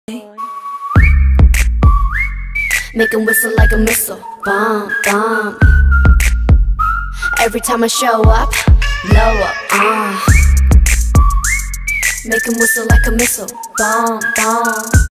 Make 'em whistle like a missile. Bomb, bomb. Every time I show up, blow up. Make 'em whistle like a missile. Bomb, bomb.